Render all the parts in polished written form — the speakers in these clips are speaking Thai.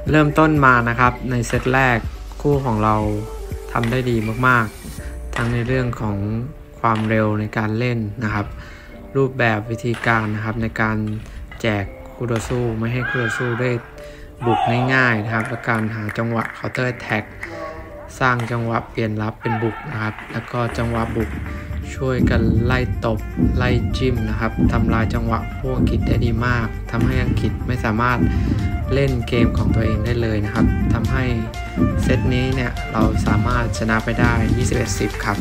เริ่มต้นมานะครับในเซตแรกคู่ของเราทำได้ดีมากๆทั้งในเรื่องของความเร็วในการเล่นนะครับรูปแบบวิธีการนะครับในการแจกคู่ต่อสู้ไม่ให้คู่ต่อสู้ได้บุกง่ายๆนะครับและการหาจังหวะ counter attack สร้างจังหวะเปลี่ยนรับเป็นบุกนะครับแล้วก็จังหวะบุกช่วยกันไล่ตบไล่จิ้มนะครับทำลายจังหวะพวกอังกฤษได้ดีมากทำให้อังกฤษไม่สามารถเล่นเกมของตัวเองได้เลยนะครับทำให้เซตนี้เนี่ยเราสามารถชนะไปได้ 21-10 ครับ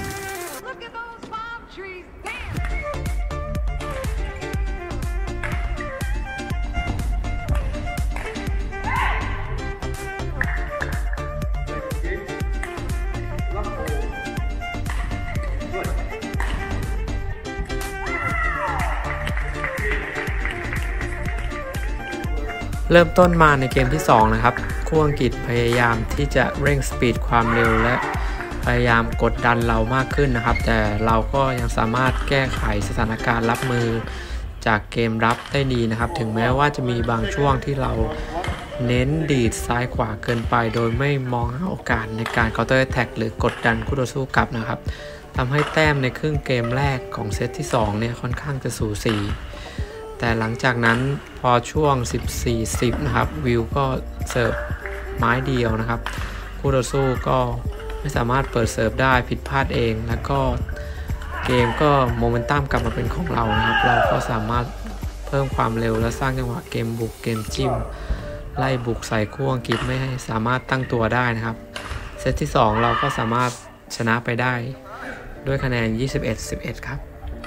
เริ่มต้นมาในเกมที่2นะครับคู่อังกฤษพยายามที่จะเร่งสปีดความเร็วและพยายามกดดันเรามากขึ้นนะครับแต่เราก็ยังสามารถแก้ไขสถานการณ์รับมือจากเกมรับได้ดีนะครับถึงแม้ว่าจะมีบางช่วงที่เราเน้นดีดซ้ายขวาเกินไปโดยไม่มองหาโอกาสในการ counter attack หรือกดดันคู่ต่อสู้กลับนะครับทำให้แต้มในครึ่งเกมแรกของเซตที่2เนี่ยค่อนข้างจะสูสีแต่หลังจากนั้นพอช่วง 14-10 นะครับวิวก็เสิร์ฟไม้เดียวนะครับคู่ต่อสู้ก็ไม่สามารถเปิดเสิร์ฟได้ผิดพลาดเองแล้วก็เกมก็โมเมนตัมกลับมาเป็นของเรานะครับเราก็สามารถเพิ่มความเร็วและสร้างจังหวะเกมบุกเกมจิ้มไล่บุกใส่คู่อังกฤษไม่ให้สามารถตั้งตัวได้นะครับเซตที่2เราก็สามารถชนะไปได้ด้วยคะแนน 21-11 ครับ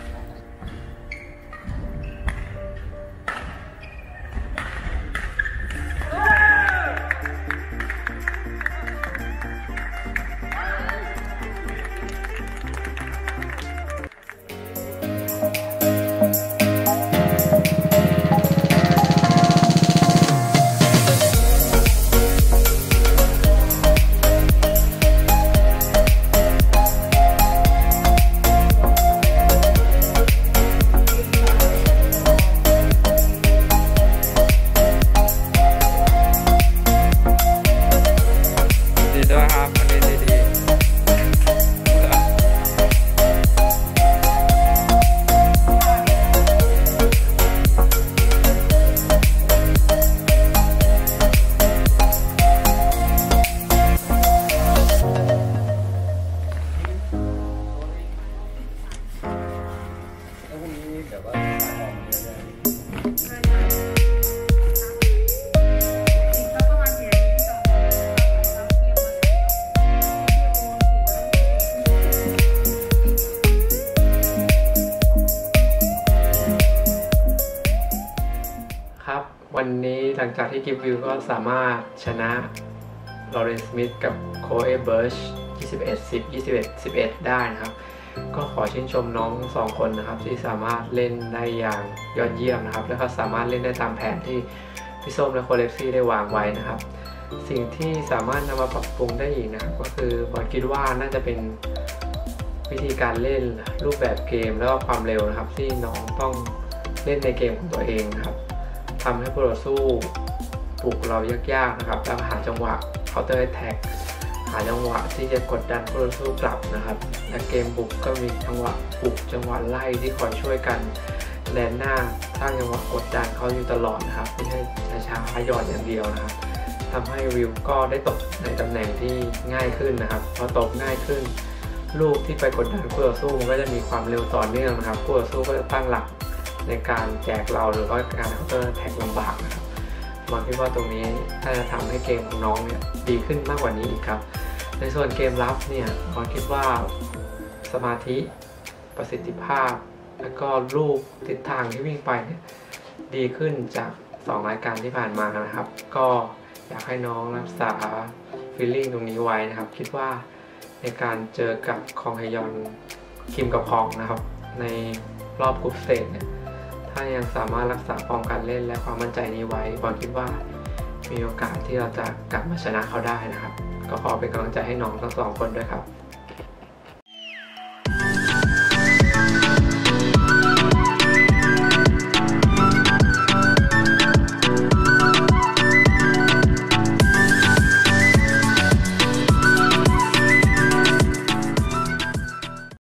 วันนี้หลังจากที่กิฟวิวก็สามารถชนะลอเรนซ์สมิธกับโคเอเบิร์ช 21-10 21-11 ได้นะครับก็ขอชื่นชมน้อง2คนนะครับที่สามารถเล่นได้อย่างยอดเยี่ยมนะครับแล้วก็สามารถเล่นได้ตามแผนที่พี่ส้มและโคเลฟซี่ได้วางไว้นะครับสิ่งที่สามารถนำมาปรับปรุงได้อีกนะครับก็คือบอลคิดว่าน่าจะเป็นวิธีการเล่นรูปแบบเกมแล้วก็ความเร็วนะครับที่น้องต้องเล่นในเกมของตัวเองนะครับทำให้คู่ต่อสู้ปลุกเรายากๆนะครับแล้วหาจังหวะ counter attack หาจังหวะที่จะกดดันคู่ต่อสู้กลับนะครับและเกมบุกก็มีจังหวะบุกจังหวะไล่ที่คอยช่วยกันแดนหน้าสร้างจังหวะกดดันเขาอยู่ตลอดนะครับไม่ใช่ช้าๆหยอดอย่างเดียวนะครับทำให้วิวก็ได้ตกในตำแหน่งที่ง่ายขึ้นนะครับพอตกง่ายขึ้นลูกที่ไปกดดันคู่ต่อสู้มันก็จะมีความเร็วต่อเนื่องนะครับคู่ต่อสู้ก็จะตั้งหลักในการแจกเราหรือว่าการเคาน์เตอร์แท็กลำบากนะครับมองคิดว่าตรงนี้ถ้าจะทำให้เกมของน้องเนี่ยดีขึ้นมากกว่านี้อีกครับในส่วนเกมรับเนี่ยมองคิดว่าสมาธิประสิทธิภาพแล้วก็ลูกทิศทางที่วิ่งไปเนี่ยดีขึ้นจาก2รายการที่ผ่านมานะครับก็อยากให้น้องรักษาฟีลลิ่งตรงนี้ไว้นะครับคิดว่าในการเจอกับคองฮยอนคิมกับคองนะครับในรอบกรุ๊ปสเตจเนี่ยถ้ายังสามารถรักษาฟอร์มการเล่นและความมั่นใจนี้ไว้บอลคิดว่ามีโอกาสที่เราจะกลับมาชนะเขาได้นะครับก็ขอเป็นกำลังใจให้น้องทั้ง2คนด้วยครับ